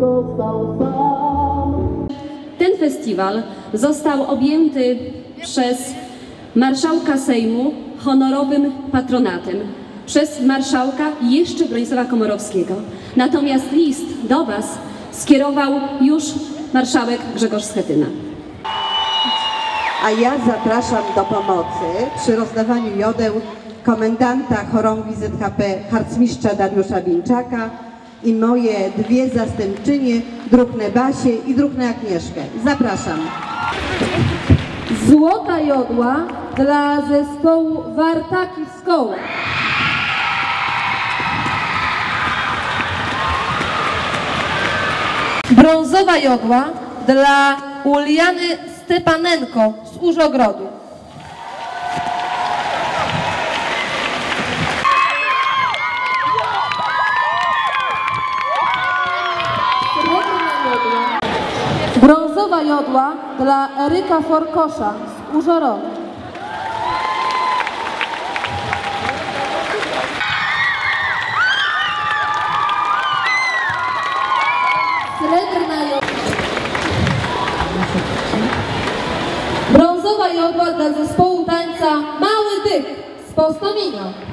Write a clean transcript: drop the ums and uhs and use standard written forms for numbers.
Ten festiwal został objęty przez marszałka Sejmu honorowym patronatem, przez marszałka jeszcze Bronisława Komorowskiego. Natomiast list do Was skierował już marszałek Grzegorz Schetyna. A ja zapraszam do pomocy przy rozdawaniu jodeł komendanta chorągwi ZHP harcmistrza Dariusza Wieńczaka i moje dwie zastępczynie, druhny Basię i druhny Agnieszkę. Zapraszam. Złota jodła dla zespołu Wartaki z Koła. Brązowa jodła dla Uliany Stepanenko z Użogrodu. Brązowa jodła dla Eryka Forkosza z Użorodu. Srebrna jodła. Brązowa jodła dla zespołu tańca Mały Dych z Postomina.